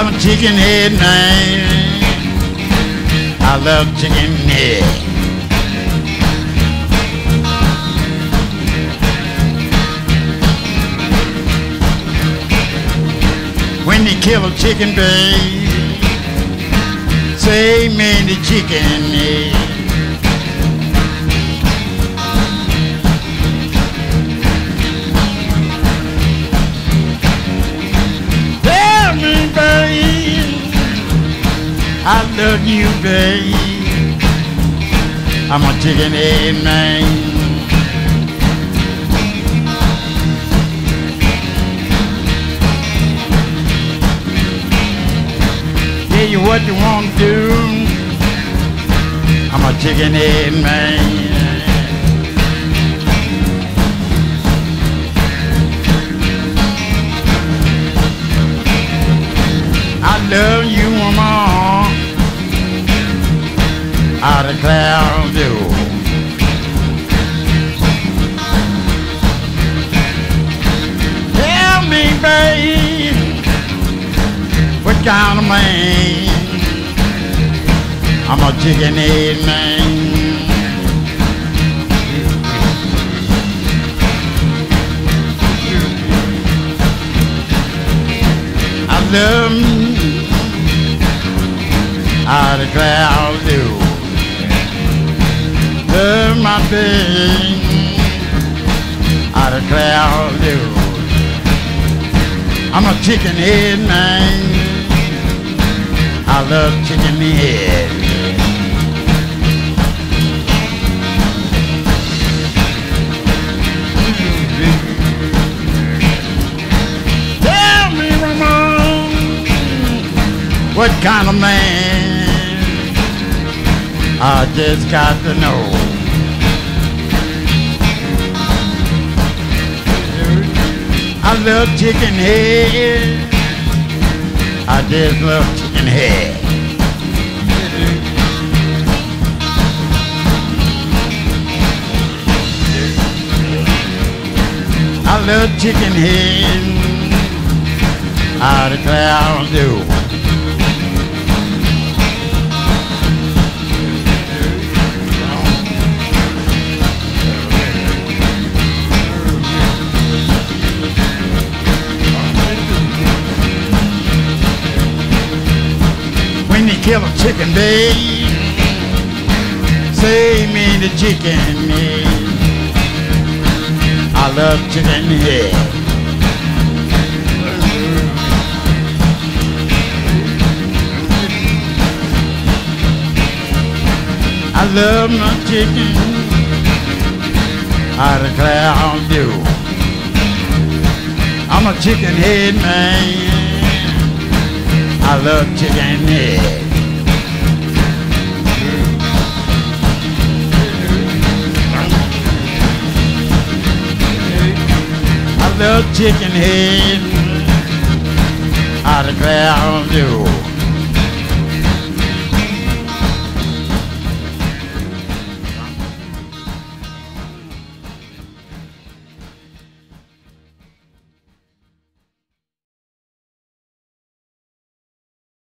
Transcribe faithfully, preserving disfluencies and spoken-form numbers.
I'm a chicken head man. I love chicken head. When they kill a chicken, babe, say man the chicken head. Tell me, babe, I love you, babe. I'm a chicken head man. Tell you what you want to do. I'm a chicken head man. I love you, woman. I declare I do. Tell me, babe, what kind of man? I'm a chicken head man. I love me. I declare I'll do. Love my baby. I declare I'll do. I'm a chicken head man. I love chicken head. Tell me, Ramon, what kind of man? I just got to know. I love chicken head. I just love chicken head. I love chicken head. I declare I'll do. When you kill a chicken, babe, say me the chicken head. I love chicken head. I love my chicken. I declare I'll do. I'm a chicken head man. I love chicken head. I love chicken head. I declare I'll do.